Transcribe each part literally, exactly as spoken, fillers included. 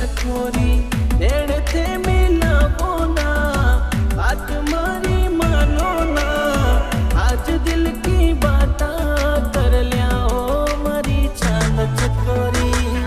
चकोरी देण थे मिला बोना बात मारी मानो ना आज दिल की बात कर लिया ओ मारी चांद चकोरी।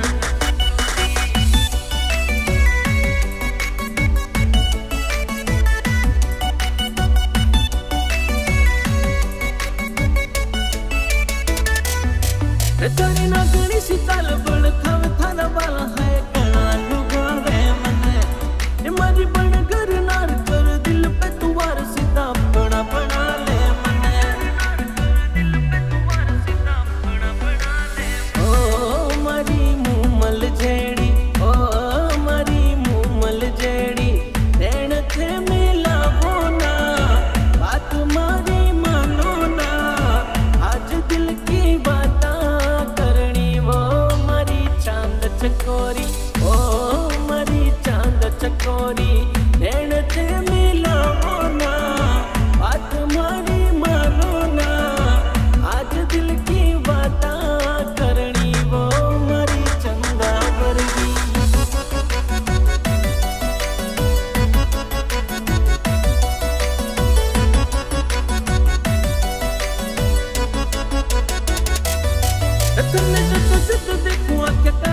तेरी ना गणी सी ताल बड़ थव थारा वाला है कणा लुगावे मने मारी बण घर नार कर दिल पे तू वार सीधा बड़ा बना ले मने दिल पे तू वार सीधा बड़ा बना ले। ओ मारी मुमल जेड़ी ओ मारी मुमल जेड़ी देण थे मिला बोना बात मारी मानो ना आज दिल की बात चकोरी ओ मरी चांद चकोरी देण थे मिला होना बात मारी मानो ना आज दिल की बात करनी वो मरी चंदा वर्गी। तन्ने जब जब देखूं आँखें